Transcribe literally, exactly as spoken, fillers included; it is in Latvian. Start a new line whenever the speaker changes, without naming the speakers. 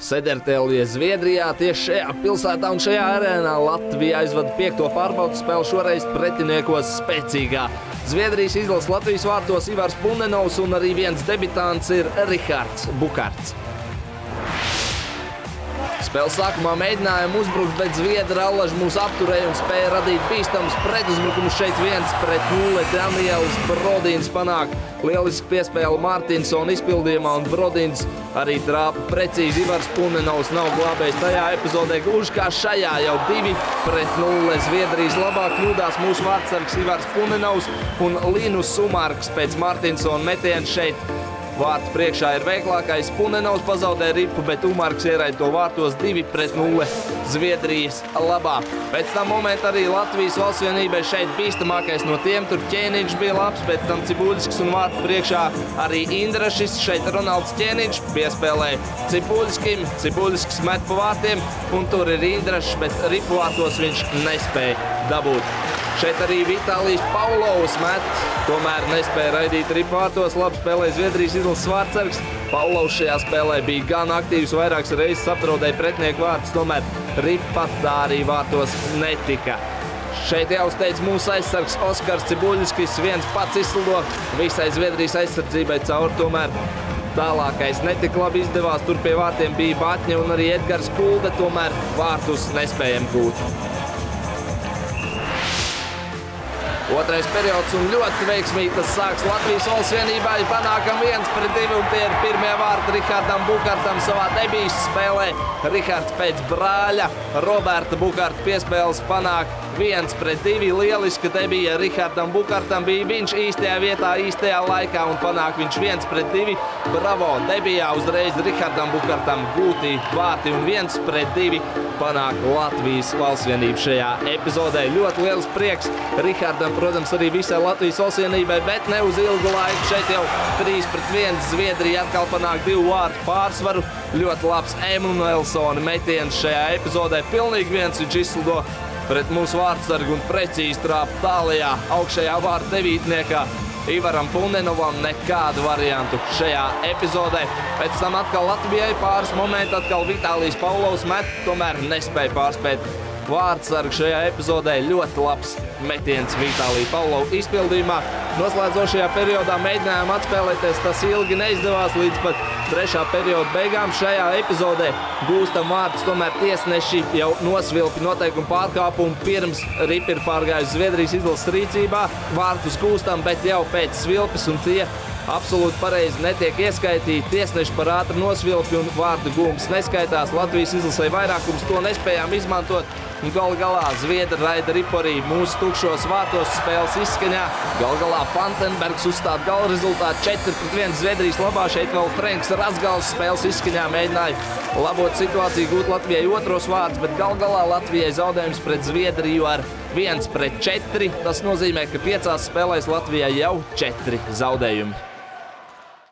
Sedertelje Zviedrijā, tieši šajā pilsētā un šajā arēnā Latvija aizvada piekto pārbaudas spēli, šoreiz pretiniekos spēcīgā. Zviedrijas izlases Latvijas vārtos Ivars Punenovs un arī viens debitants ir Rihards Bukarts. Spēles sākumā mēģinājām uzbrukt, bet zviedri allaži mūs apturēja un spēja radīt bīstamus pretuzbrukumus. Šeit viens pret nulli Daniels Brodins panāk lieliski piespēli Martinsona izpildījumā, un Brodins arī trāpa precīzi. Ivars Punenovs nav glābējis tajā epizodē, gluži kā šajā, jau divi pret nulli. Zviedrijas labāk kļūdās mūsu vārtsargs Ivars Punenovs un Linus Sumarks pēc Martinsona metiena šeit. Vārtu priekšā ir veiklākais. Punenovs pazaudē ripu, bet Umarks ieraida to vārtos divi pret nulli Zviedrijas labā. Pēc tam momenta arī Latvijas valstsvienībai šeit bīstamākais no tiem. Tur Ķēniņš bija labs, pēc tam Cibuļskis un vārtu priekšā arī Indrašis. Šeit Ronalds Ķēniņš piespēlē Cibuļskim. Cibuļskis met pa vārtiem, un tur ir Indrašs, bet ripu vārtos viņš nespēja dabūt. Šeit arī Vitālijs Paulovs met, tomēr nespēja raidīt ripu vārtos. Labi spēlē Zviedrijas izlases vārtsargs. Paulovs šajā spēlē bija gan aktīvs, vairākas reizes apdraudēja pretinieku vārtus, tomēr ripa tā arī vārtos netika. Šeit jāuzteic mūsu aizsargs Oskars Cibuļskis, viens pats izslido visai Zviedrijas aizsardzībai cauri, tomēr tālākais netik labi izdevās. Tur pie vārtiem bija Batņa un arī Edgars Kulde, tomēr vārtus nespējam gūt. Otrais periods un ļoti veiksmīgi tas sāks Latvijas valstsvienībai. Panākam viens pret divi, un tie ir pirmie vārti Rihardam Bukartam savā debijas spēlē. Rihards pēc brāļa Roberta Bukarta piespēles panāk viens pret divi. Lieliska debija Rihardam Bukartam, bija viņš īstajā vietā, īstajā laikā, un panāk viņš viens pret divi. Bravo! Debijā uzreiz Rihardam Bukartam gūti vārti, un viens pret divi panāk Latvijas valstsvienība šajā epizodē. Ļoti liels prieks Rihardam, protams, arī visai Latvijas valstsvienībai, bet ne uz ilgu laiku. Šeit jau trīs pret viens Zviedrija atkal panāk divu vārtu pārsvaru. Ļoti labs Emanuelsona metiens šajā epizodē. Pilnīgi viens viņš izslido pret mūsu vārtsargu un precīzi trāpa tālajā augšējā vārtu devītniekā. Ivaram Punenovam nekādu variantu šajā epizodē. Pēc tam atkal Latvijai pāris momenti, atkal Vitālijs Paulovs met, tomēr nespēja pārspēt vārtsargu šajā epizodē. Ļoti labs metiens Vitālija Paulova izpildījumā. Noslēdzošajā periodā mēģinājām atspēlēties, tas ilgi neizdevās līdz pat trešā perioda beigām. Šajā epizodē gūstam vārtus, tomēr tiesneši jau nosvilpi noteikumu pārkāpumu pirms ripa ir pārgājusi Zviedrijas izlases rīcībā. Vārtus gūstam, bet jau pēc svilpes, un tie absolūti pareizi netiek ieskaitīti. Tiesneši par ātru nosvilpi un vārdu gūms neskaitās. Latvijas izlasē vairākums to nespējām izmantot. Un gal galā Zviedri raida ripu arī mūsu tukšos vārtos spēles izskaņā. Gal galā Fantenbergs uzstāda gala rezultātu četri pret viens Zviedrijas labā. Šeit vēl Frenks Razgals spēles izskaņā mēģināja labot situāciju, gūt Latvijai otros vārdus, bet gal galā Latvijai zaudējums pret Zviedriju ar viens pret četri. Tas nozīmē, ka piecās spēlēs Latvijai jau četri zaudējumi.